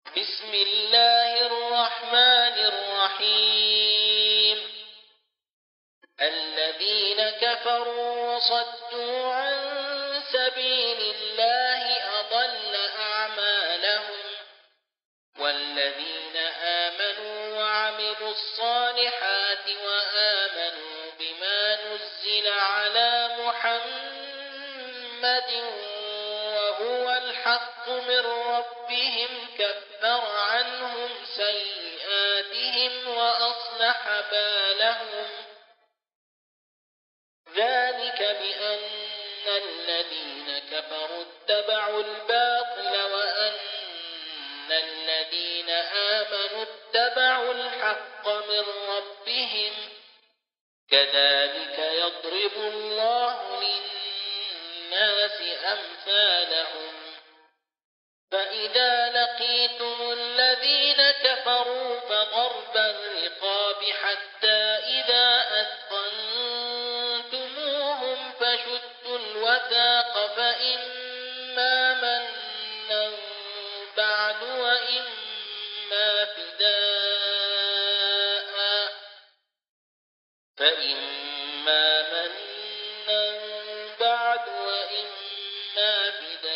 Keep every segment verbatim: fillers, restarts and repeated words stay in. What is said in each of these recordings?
بسم الله الرحمن الرحيم. الذين كفروا وصدوا عن سبيل الله أضل أعمالهم، والذين آمنوا وعملوا الصالحات وآمنوا بما نزل على محمد وهو الحق من ربهم كفر عنهم سيئاتهم وأصلح بالهم. ذلك بأن الذين كفروا اتبعوا الباطل وأن الذين آمنوا اتبعوا الحق من ربهم. كذلك يضرب الله للناس أمثالهم. فإذا لقيتم الذين كفروا فضرب الرقاب حتى إذا أثخنتموهم فشدوا الوثاق فإما منا بعد وإما فداء فإما منا بعد وإما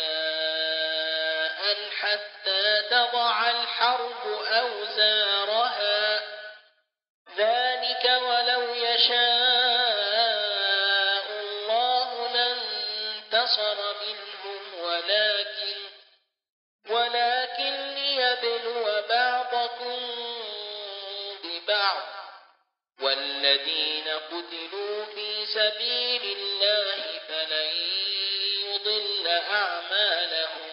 فداء حتى تضع الحرب أوزارها. ذلك ولو يشاء الله لانتصر منهم ولكن ولكن ليبلو بعضكم ببعض. والذين قتلوا في سبيل الله فلن يضل أعمالهم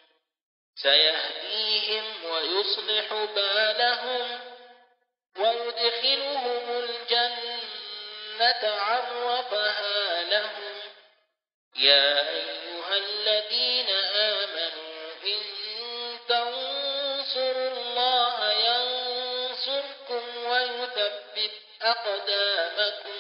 سيهديهم ويصلح بالهم ويدخلهم الجنة عرفها لهم. يا أيها الذين آمنوا إن تنصروا الله ينصركم ويثبت أقدامكم.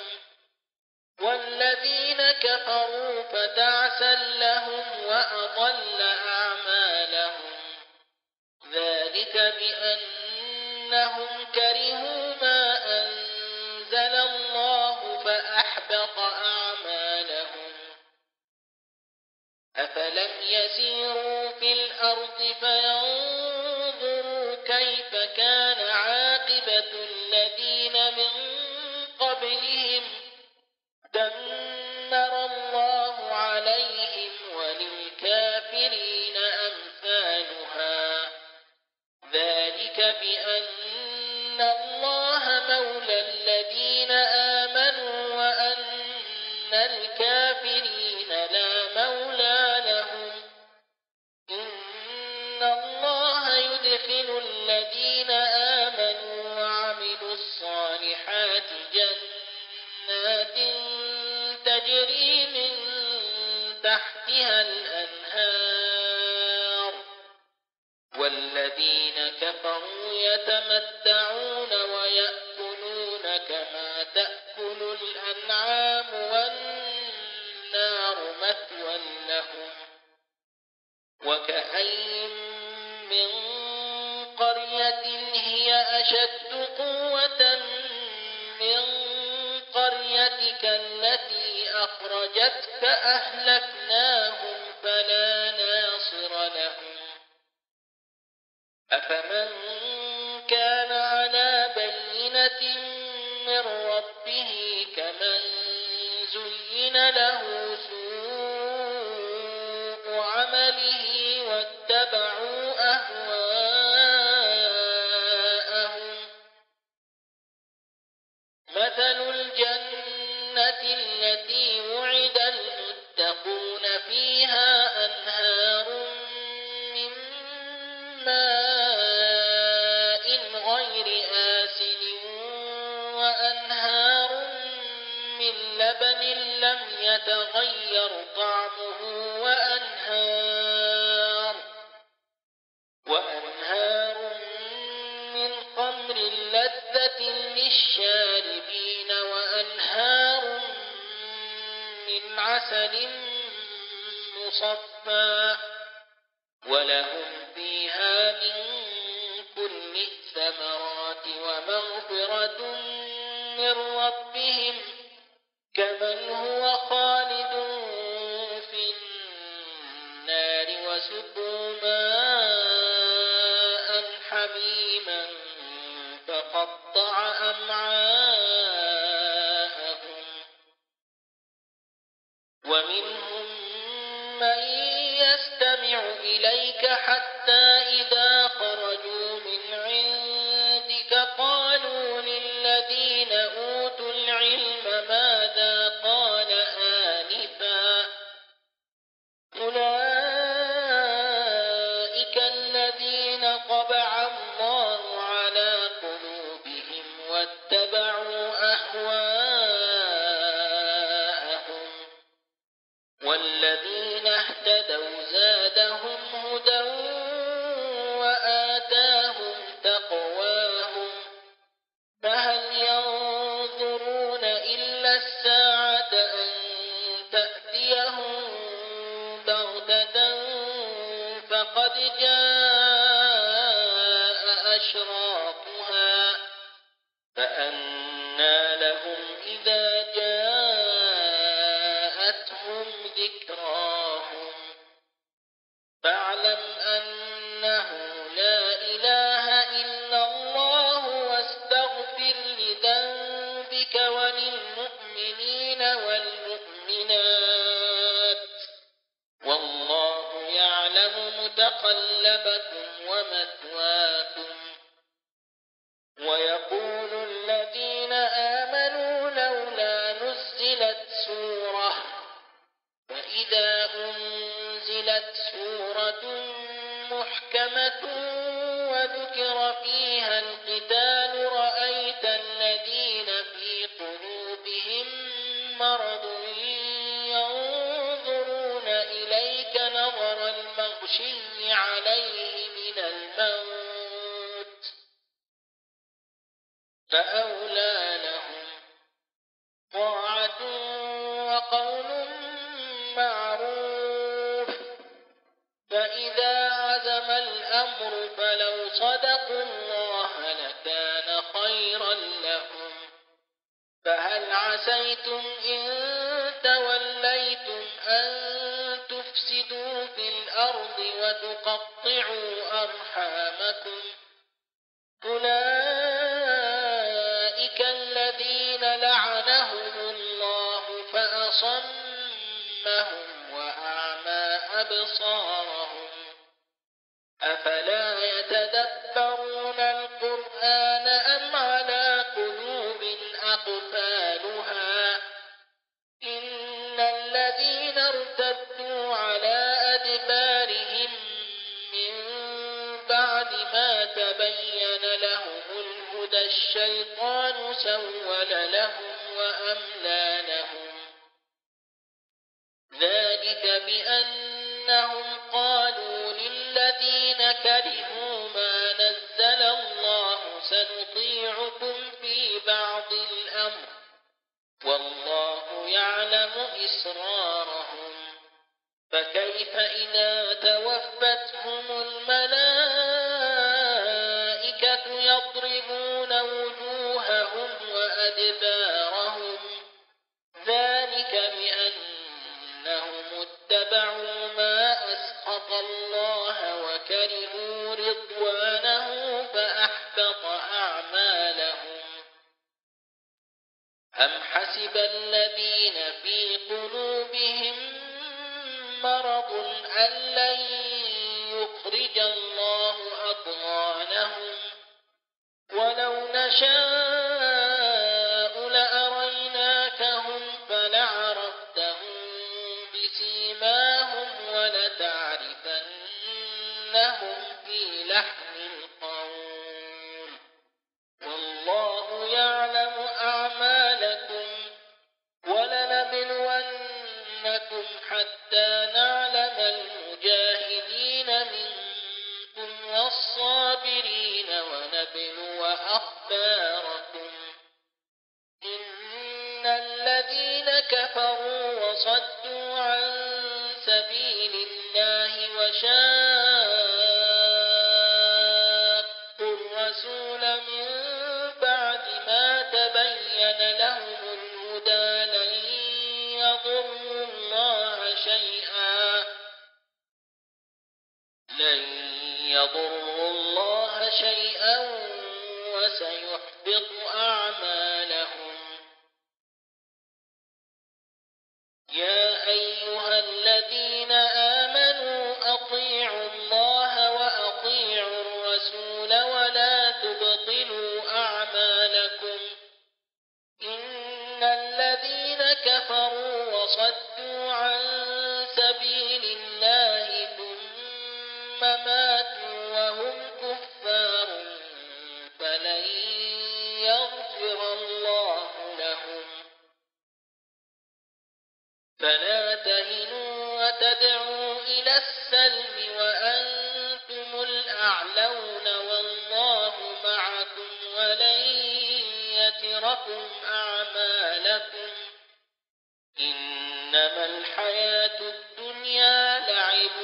والذين كفروا فتعسا لهم وأضل أعمالهم. ذلك بأنهم كرهوا ما أنزل الله فأحبط أعمالهم. أفلم يسيروا في الأرض فينظروا كيف كان عاقبة الذين من قبلهم دمر الله عليهم وللكافرين أمثالها. ذلك بأن الله مولى الذين آمنوا وأن الكافرين لا مولى لهم. إن الله يدخل الذين آمنوا وعملوا الصالحات جنات تجري من تحتها الأنهار. والذين كفروا يتمتعون ويأكلون كما تأكل الأنعام والنار مثوى لهم. وكأين من قرية هي أشد قوة من قريتك التي أخرجتك أهلكناهم فلا ناصر لهم. أفمن كان على بينة من ربه كمن زين له سوء عمله واتبعوا أهواءهم. مثل الجنة التي وعد المتقون فيها أنهار من ماء غير آسن وأنهار من لبن لم يتغير طعمه وأنهار وأنهار من خمر لذة للشاربين وأنهار من عسل مصفى ولهم فيها من الثمرات ومغفرة من ربهم كمن هو خالد في النار وسقوا ماء حميما فقطع أمعاءهم ومنهم من يستمع إليك حتى إذا خرجوا من عندك قالوا للذين أوتوا العلم ماذا قال آنفا أولئك الذين طبع الله على قلوبهم واتبعوا أهواءهم والذين اهتدوا زادهم هدى وآتاهم تقواهم فهل ينظرون إلا الساعة أن تأتيهم بغتة فقد جاء أشراطها فأنى لهم إذا جاءتهم ذكراهم فاعلم أنه لا إله إلا الله واستغفر لذنبك وللمؤمنين والمؤمنات والله يعلم متقلبكم ومثواكم ويقول الذين آمنوا لولا نزلت سورة فإذا أنزلت سورة محكمة وذكر فيها القتال رأيت الذين في قلوبهم مرض ينظرون إليك نظر المغشي عليه من الموت فأولى لهم طاعة وقول معروف فإذا عزم الأمر فلو صدقوا الله لكان خيرا لهم فهل عسيتم إن توليتم أن تفسدوا في الأرض وتقطعوا أرحامكم أولئك الذين لعنهم الله فأصمهم وأعمى أبصارهم أفلا يتدبرون القرآن أم على قلوب أقفالها إن الذين ارتدوا على أدبارهم من بعد ما تبين لهم الهدى الشيطان سول لهم وأملى لهم ذلك بأنهم قالوا للذين كرهوا ما نزل الله سنطيعكم في بعض الأمر والله يعلم إسرارهم فكيف إذا توفتهم الملائكة يضربون وجوههم وأدبارهم ذلك بأنهم اتبعوا ما أسخط الله وكرهوا رضوانه فأحبط أعمالهم أم حسب الذين في قلوبهم مرض أن لن يخرج الله أضغانهم ولو نشاء لأريناكهم فلعرفتهم بسيماهم ولتعرفنهم في لحن القول والله يعلم أعمالكم ولنبلونكم حتى نعلم المجاهدين منكم والصابرين ونبلو أخباركم إن الذين كفروا وصدوا عن سبيل الله وشاقوا الرسول يضروا الله شيئا وسيحبط أعمالهم. يا أيها الذين آمنوا أطيعوا الله وأطيعوا الرسول ولا تبطلوا أعمالكم. إن الذين كفروا وصدوا عن سبيل الله ثم ماتوا وهم كفار فلن يغفر الله لهم. فلا تهنوا وتدعوا إلى السلم وأنتم الأعلون والله معكم ولن يتركم أعمالكم. إنما الحياة الدنيا لعب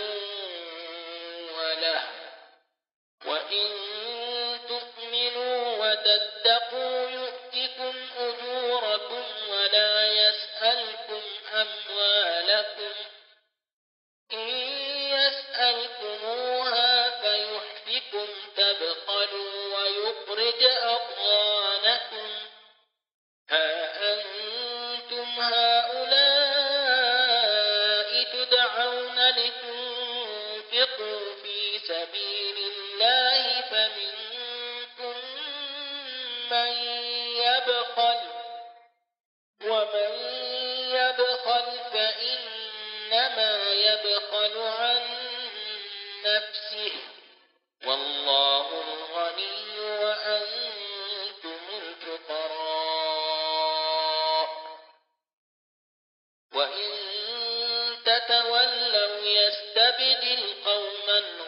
وله وإن تؤمنوا وتتقوا يؤتكم أجوركم ولا يسألكم أموالكم. إن يسألكموها فيحفكم تبخلوا ويخرج أضغانكم. ها أنتم هؤلاء تدعون لتنفقوا في سبيل الله فمنكم من يبخل ومن يبخل فإنما يبخل عن نفسه والله الغني وأنتم الفقراء. وإن تتولوا يستبدل قوما